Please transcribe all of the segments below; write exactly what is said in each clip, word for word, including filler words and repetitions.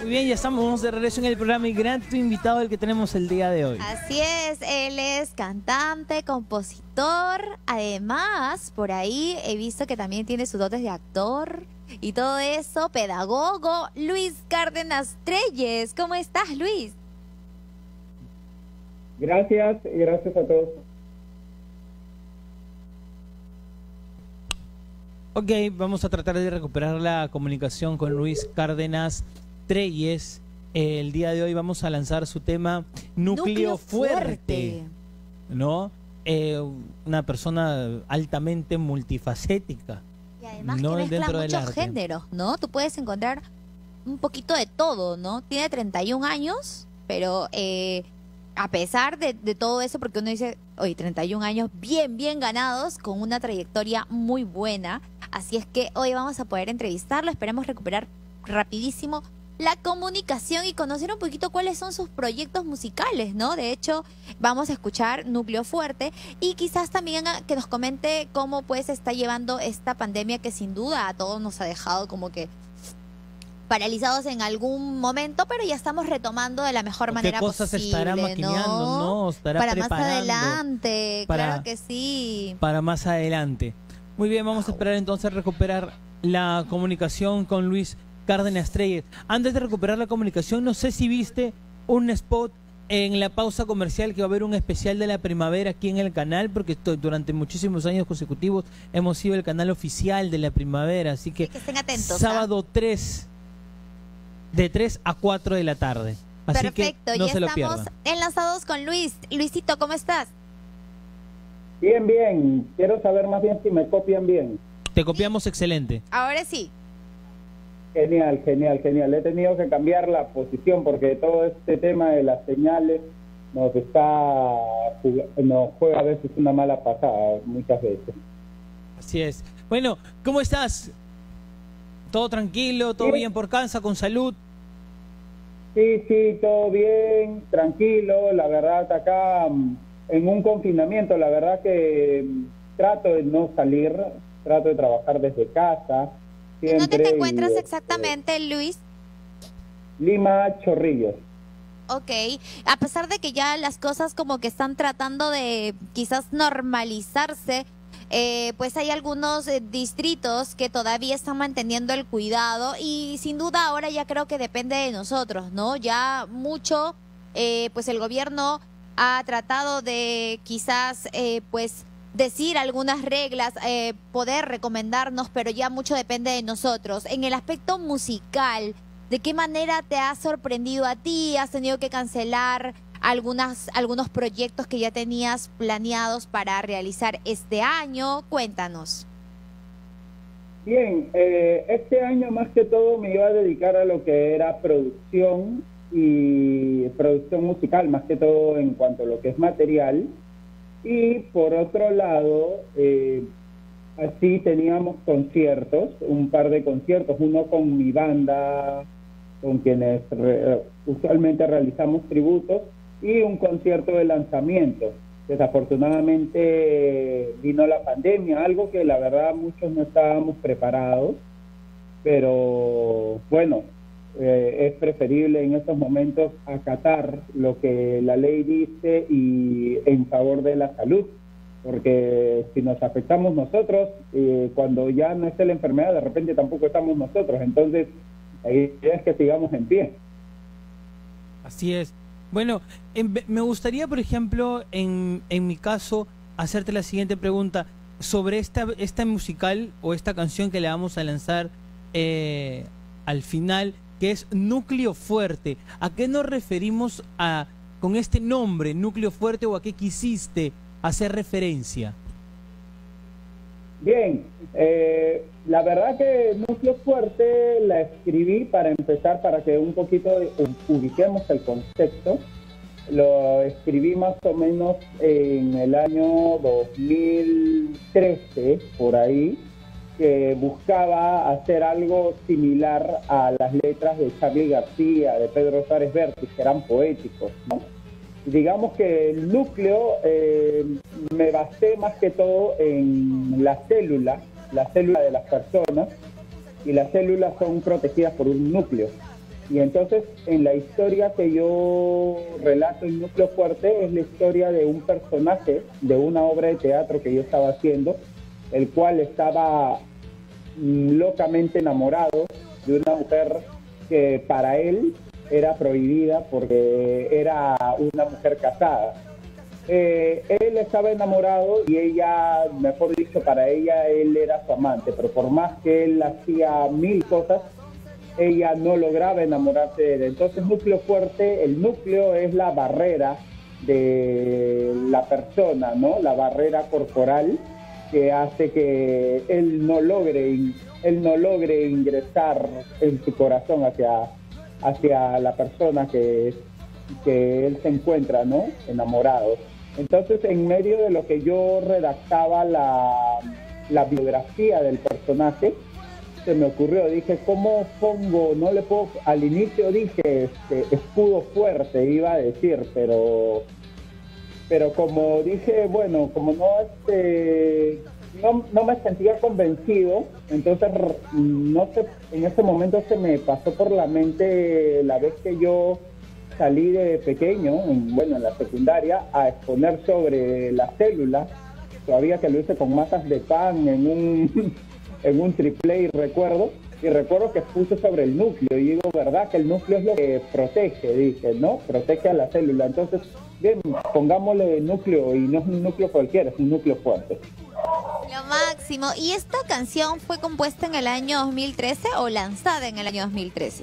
Muy bien, ya estamos de regreso en el programa y gran invitado el que tenemos el día de hoy. Así es, él es cantante, compositor, además por ahí he visto que también tiene sus dotes de actor y todo eso, pedagogo, Luis Cárdenas Treyes. ¿Cómo estás, Luis? Gracias, y gracias a todos. Ok, vamos a tratar de recuperar la comunicación con Luis Cárdenas Treyes. El día de hoy vamos a lanzar su tema Núcleo, Núcleo Fuerte, fuerte, ¿no? Eh, una persona altamente multifacética. Y además no que mezcla dentro muchos del arte. géneros, ¿no? Tú puedes encontrar un poquito de todo, ¿no? Tiene treinta y un años, pero eh, a pesar de, de todo eso, porque uno dice, oye, treinta y un años bien, bien ganados, con una trayectoria muy buena. Así es que hoy vamos a poder entrevistarlo, esperemos recuperar rapidísimo la comunicación y conocer un poquito cuáles son sus proyectos musicales, ¿no? De hecho, vamos a escuchar Núcleo Fuerte y quizás también que nos comente cómo pues está llevando esta pandemia que sin duda a todos nos ha dejado como que paralizados en algún momento, pero ya estamos retomando de la mejor manera ¿Qué cosas posible, estará maquinando, ¿no? no? Estará para más preparando adelante, para, claro que sí. Para más adelante. Muy bien, vamos a esperar entonces recuperar la comunicación con Luis Cárdenas Treyes. Antes de recuperar la comunicación, no sé si viste un spot en la pausa comercial que va a haber un especial de la primavera aquí en el canal, porque estoy, durante muchísimos años consecutivos hemos sido el canal oficial de la primavera, así que, que estén atentos, sábado ¿ah? tres, de tres a cuatro de la tarde. Así Perfecto, que no ya se lo estamos pierdan. Enlazados con Luis. Luisito, ¿cómo estás? Bien, bien. Quiero saber más bien si me copian bien. Te copiamos excelente. Ahora sí. Genial, genial, genial. He tenido que cambiar la posición porque todo este tema de las señales nos está nos juega a veces una mala pasada, muchas veces. Así es. Bueno, ¿cómo estás? ¿Todo tranquilo? ¿Todo sí. bien por casa? ¿Con salud? Sí, sí, todo bien, tranquilo. La verdad, acá en un confinamiento, la verdad que trato de no salir, trato de trabajar desde casa. ¿En dónde te encuentras y, exactamente, eh, Luis? Lima, Chorrillos. Ok, a pesar de que ya las cosas como que están tratando de quizás normalizarse, eh, pues hay algunos eh, distritos que todavía están manteniendo el cuidado y sin duda ahora ya creo que depende de nosotros, ¿no? Ya mucho, eh, pues el gobierno ha tratado de quizás, eh, pues decir algunas reglas, eh, poder recomendarnos, pero ya mucho depende de nosotros. En el aspecto musical, ¿de qué manera te ha sorprendido a ti? ¿Has tenido que cancelar algunas, algunos proyectos que ya tenías planeados para realizar este año? Cuéntanos. Bien, eh, este año más que todo me iba a dedicar a lo que era producción y producción musical, más que todo en cuanto a lo que es material. Y por otro lado, eh, así teníamos conciertos, un par de conciertos, uno con mi banda, con quienes re, usualmente realizamos tributos, y un concierto de lanzamiento. Desafortunadamente vino la pandemia, algo que la verdad muchos no estábamos preparados, pero bueno, eh, es preferible en estos momentos acatar lo que la ley dice y en favor de la salud, porque si nos afectamos nosotros, eh, cuando ya no esté la enfermedad, de repente tampoco estamos nosotros, entonces la idea es que sigamos en pie. Así es. Bueno, en, me gustaría, por ejemplo, en, en mi caso, hacerte la siguiente pregunta sobre esta, esta musical o esta canción que le vamos a lanzar eh, al final, que es Núcleo Fuerte. ¿A qué nos referimos a, con este nombre, Núcleo Fuerte, o a qué quisiste hacer referencia? Bien, eh, la verdad que Núcleo Fuerte la escribí para empezar, para que un poquito ubiquemos el concepto. Lo escribí más o menos en el año dos mil trece, por ahí, que buscaba hacer algo similar a las letras de Charly García, de Pedro Suárez Vértiz, que eran poéticos, ¿no? Digamos que el núcleo, eh, me basé más que todo en la célula, la célula de las personas, y las células son protegidas por un núcleo. Y entonces en la historia que yo relato en Núcleo Fuerte es la historia de un personaje de una obra de teatro que yo estaba haciendo, el cual estaba locamente enamorado de una mujer que para él era prohibida porque era una mujer casada. Eh, él estaba enamorado y ella, mejor dicho, para ella él era su amante, pero por más que él hacía mil cosas, ella no lograba enamorarse de él. Entonces, Núcleo Fuerte, el núcleo es la barrera de la persona, ¿no? La barrera corporal que hace que él no logre, él no logre ingresar en su corazón hacia, hacia la persona que, que él se encuentra, ¿no? Enamorado. Entonces, en medio de lo que yo redactaba la, la biografía del personaje, se me ocurrió, dije, ¿cómo pongo? No le puedo, al inicio dije, este, escudo fuerte, iba a decir, pero, pero como dije, bueno, como no, este, no, no me sentía convencido, entonces, no sé, en ese momento se me pasó por la mente la vez que yo salí de pequeño, en, bueno, en la secundaria, a exponer sobre las células, todavía que lo hice con masas de pan en un, en un triplé, recuerdo, y recuerdo que puse sobre el núcleo, y digo, ¿verdad? Que el núcleo es lo que protege, dije, ¿no? Protege a la célula, entonces, bien, pongámosle núcleo, y no es un núcleo cualquiera, es un núcleo fuerte. Lo máximo. ¿Y esta canción fue compuesta en el año dos mil trece o lanzada en el año dos mil trece?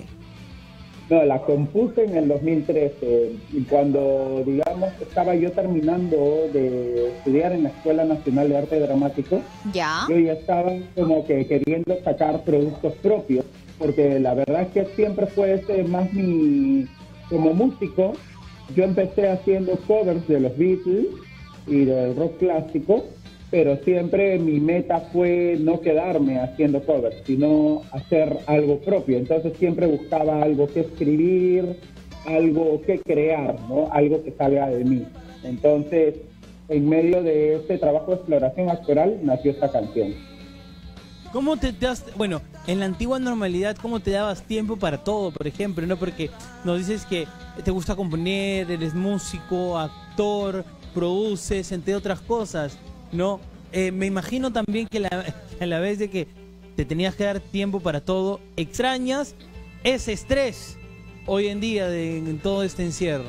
No, la compuse en el dos mil trece, y cuando, digamos, estaba yo terminando de estudiar en la Escuela Nacional de Arte Dramático, ¿Ya? Yo ya estaba como que queriendo sacar productos propios, porque la verdad es que siempre fue ese más mi... Como músico, yo empecé haciendo covers de los Beatles y del rock clásico, pero siempre mi meta fue no quedarme haciendo covers, sino hacer algo propio. Entonces siempre buscaba algo que escribir, algo que crear, ¿no? Algo que salga de mí. Entonces, en medio de este trabajo de exploración actoral, nació esta canción. ¿Cómo te das, bueno, en la antigua normalidad, cómo te dabas tiempo para todo, por ejemplo, ¿no? Porque nos dices que te gusta componer, eres músico, actor, produces, entre otras cosas, ¿no? Eh, me imagino también que la, a la vez de que te tenías que dar tiempo para todo, extrañas ese estrés hoy en día de, en todo este encierro.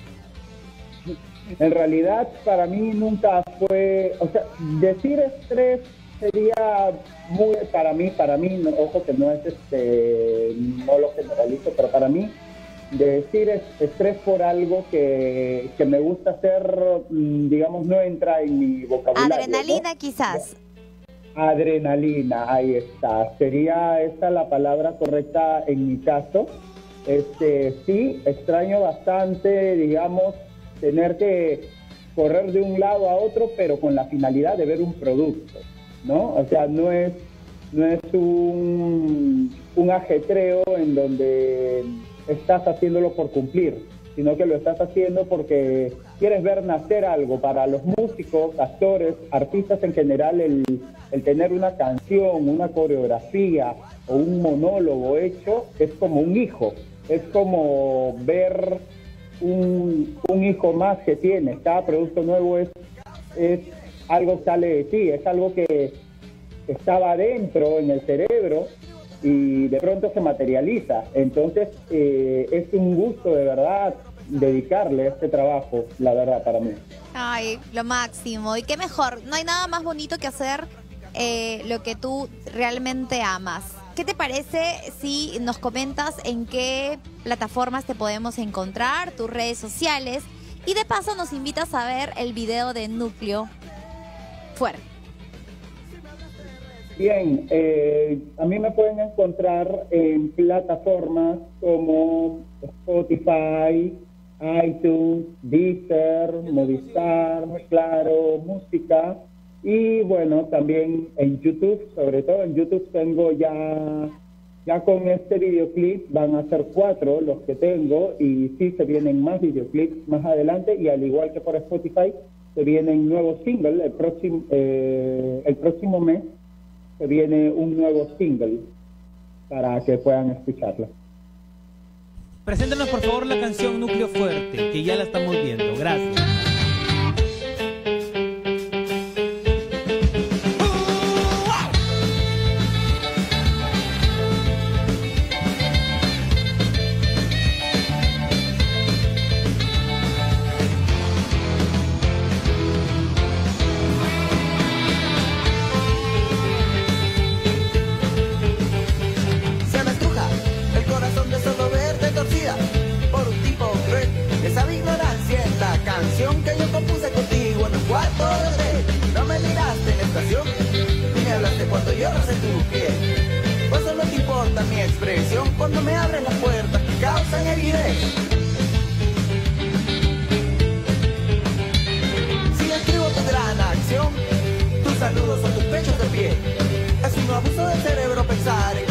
En realidad, para mí nunca fue, o sea, decir estrés sería muy, para mí, para mí, no, ojo que no es este, no lo generalizo, pero para mí, decir estrés por algo que, que me gusta hacer, digamos, no entra en mi vocabulario. Adrenalina, ¿no? Quizás. Adrenalina, ahí está. Sería esta la palabra correcta en mi caso. Este, sí, extraño bastante, digamos, tener que correr de un lado a otro, pero con la finalidad de ver un producto, ¿no? O sea, no es, no es un, un ajetreo en donde estás haciéndolo por cumplir, sino que lo estás haciendo porque quieres ver nacer algo. Para los músicos, actores, artistas en general, el, el tener una canción, una coreografía o un monólogo hecho es como un hijo, es como ver un, un hijo más que tienes. Cada producto nuevo es, es algo que sale de ti, es algo que estaba adentro en el cerebro y de pronto se materializa. Entonces eh, es un gusto de verdad dedicarle a este trabajo, la verdad, para mí. Ay, lo máximo. Y qué mejor, no hay nada más bonito que hacer eh, lo que tú realmente amas. ¿Qué te parece si nos comentas en qué plataformas te podemos encontrar, tus redes sociales, y de paso nos invitas a ver el video de Núcleo Fuerte? Bien, eh, a mí me pueden encontrar en plataformas como Spotify, iTunes, Deezer, Movistar, Claro, Música, y bueno, también en YouTube. Sobre todo en YouTube tengo ya, ya con este videoclip, van a ser cuatro los que tengo, y sí se vienen más videoclips más adelante, y al igual que por Spotify, se vienen nuevos singles el próximo, eh, el próximo mes. Se viene un nuevo single para que puedan escucharlo. Preséntanos por favor la canción Núcleo Fuerte, que ya la estamos viendo. Gracias. Que yo compuse contigo en un cuarto de hotel. No me miraste en la estación, ni me hablaste cuando yo recé tu piel. Pues solo te importa mi expresión cuando me abres las puertas que causan evidencia. Si escribo tu gran acción, tus saludos son tus pechos de pie. Es un abuso del cerebro pensar en